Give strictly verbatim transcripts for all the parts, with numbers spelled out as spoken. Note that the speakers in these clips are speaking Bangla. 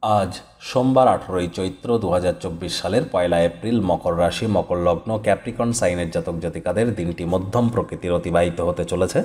আজ সোমবার আঠারোই চৈত্র দু হাজার চব্বিশ সালের পয়লা এপ্রিল। মকর রাশি, মকর লগ্ন, ক্যাপ্রিকন সাইনের জাতক জাতিকাদের দিনটি মধ্যম প্রকৃতির অতিবাহিত হতে চলেছে।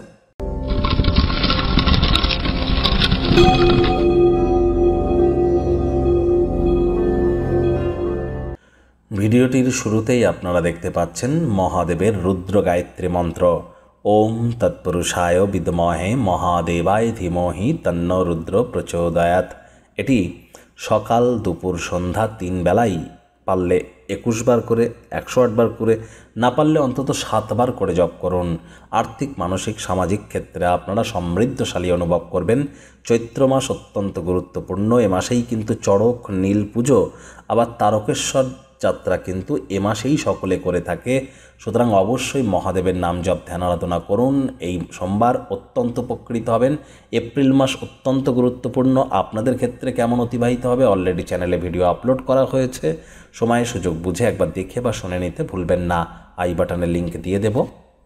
ভিডিওটির শুরুতেই আপনারা দেখতে পাচ্ছেন মহাদেবের রুদ্র গায়ত্রী মন্ত্র। ওম তৎপুরুষায় বিদ্মহে মহাদেবায় ধীমহি তন্ন রুদ্র প্রচোদয়াৎ। এটি সকাল, দুপুর, সন্ধ্যা তিন বেলাই পারলে একুশ বার করে, একশো আট বার করে, না পারলে অন্তত সাতবার করে জপ করুন। আর্থিক, মানসিক, সামাজিক ক্ষেত্রে আপনারা সমৃদ্ধশালী অনুভব করবেন। চৈত্র মাস অত্যন্ত গুরুত্বপূর্ণ। এ মাসেই কিন্তু চড়ক, নীল পুজো, আবার তারকেশ্বর যাত্রা কিন্তু এ মাসেই সকলে করে থাকে। সুতরাং অবশ্যই মহাদেবের নাম জপ ধ্যান আরাধনা করুন। এই সোমবার অত্যন্ত উপকৃত হবেন। এপ্রিল মাস অত্যন্ত গুরুত্বপূর্ণ। আপনাদের ক্ষেত্রে কেমন অতিবাহিত হবে অলরেডি চ্যানেলে ভিডিও আপলোড করা হয়েছে। সময় সুযোগ বুঝে একবার দেখে বা শুনে নিতে ভুলবেন না। আই বাটনের লিঙ্ক দিয়ে দেব।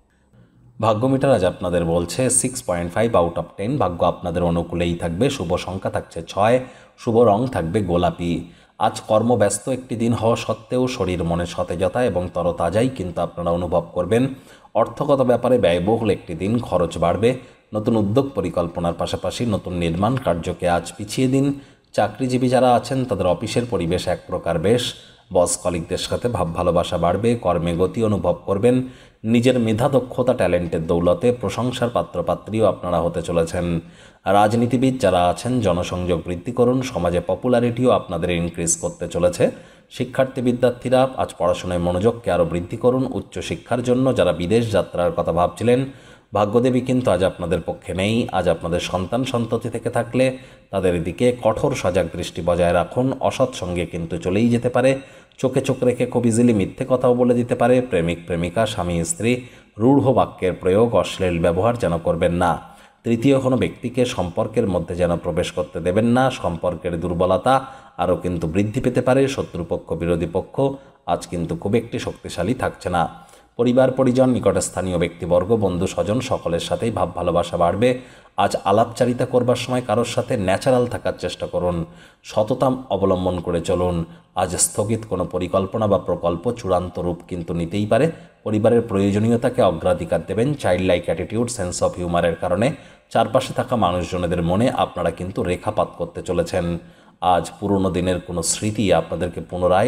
ভাগ্যমিটার আজ আপনাদের বলছে six point five out of ten. ভাগ্য আপনাদের অনুকূলেই থাকবে। শুভ সংখ্যা থাকছে ছয়, শুভ রং থাকবে গোলাপি। আজ কর্মব্যস্ত একটি দিন হওয়া সত্ত্বেও শরীর মনে সতেজতা এবং তরতাজাই কিন্তু আপনারা অনুভব করবেন। অর্থগত ব্যাপারে ব্যয়বহুল একটি দিন, খরচ বাড়বে। নতুন উদ্যোগ পরিকল্পনার পাশাপাশি নতুন নির্মাণ কার্যকে আজ পিছিয়ে দিন। চাকরিজীবী যারা আছেন তাদের অফিসের পরিবেশ এক প্রকার বেশ। বস কলিগদের সাথে ভাব ভালোবাসা বাড়বে। কর্মে গতি অনুভব করবেন। নিজের মেধা, দক্ষতা, ট্যালেন্টের দৌলতে প্রশংসার পাত্রপাত্রীও আপনারা হতে চলেছেন। রাজনীতিবিদ যারা আছেন জনসংযোগ বৃদ্ধি করুন। সমাজে পপুলারিটিও আপনাদের ইনক্রিজ করতে চলেছে। শিক্ষার্থী বিদ্যার্থীরা আজ পড়াশোনায় মনোযোগকে আরও বৃদ্ধি করুন। উচ্চশিক্ষার জন্য যারা বিদেশ যাত্রার কথা ভাবছিলেন, ভাগ্যদেবী কিন্তু আজ আপনাদের পক্ষে নেই। আজ আপনাদের সন্তান সন্ততি থেকে থাকলে তাদের দিকে কঠোর সজাগ দৃষ্টি বজায় রাখুন। অসৎ সঙ্গে কিন্তু চলেই যেতে পারে। চোখে চোখ রেখে খুব ইজিলি মিথ্যে কথাও বলে দিতে পারে। প্রেমিক প্রেমিকা, স্বামী স্ত্রী রূঢ় বাক্যের প্রয়োগ, অশ্লীল ব্যবহার যেন করবেন না। তৃতীয় কোনো ব্যক্তিকে সম্পর্কের মধ্যে যেন প্রবেশ করতে দেবেন না। সম্পর্কের দুর্বলতা আরও কিন্তু বৃদ্ধি পেতে পারে। শত্রুপক্ষ, বিরোধী পক্ষ আজ কিন্তু খুব একটি শক্তিশালী থাকছে না। পরিবার পরিজন, নিকটস্থানীয় ব্যক্তিবর্গ, বন্ধু স্বজন সকলের সাথেই ভাব ভালোবাসা বাড়বে। আজ আলাপচারিতা করবার সময় কারোর সাথে ন্যাচারাল থাকার চেষ্টা করুন। সততা অবলম্বন করে চলুন। আজ স্থগিত কোনো পরিকল্পনা বা প্রকল্প চূড়ান্ত রূপ কিন্তু নিতেই পারে। পরিবারের প্রয়োজনীয়তাকে অগ্রাধিকার দেবেন। Child like attitude, sense of হিউমারের কারণে চারপাশে থাকা মানুষজনেদের মনে আপনারা কিন্তু রেখাপাত করতে চলেছেন। আজ পুরনো দিনের কোনো স্মৃতি আপনাদেরকে পুনরায়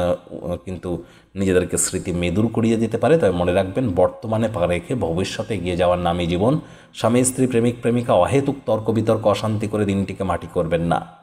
কিন্তু নিজেদেরকে স্মৃতি মেদুর করিয়ে দিতে পারে। তবে মনে রাখবেন, বর্তমানে পা রেখে ভবিষ্যতে এগিয়ে যাওয়ার নামই জীবন। স্বামী স্ত্রী, প্রেমিক প্রেমিকা অহেতুক তর্ক বিতর্ক, অশান্তি করে দিনটিকে মাটি করবেন না।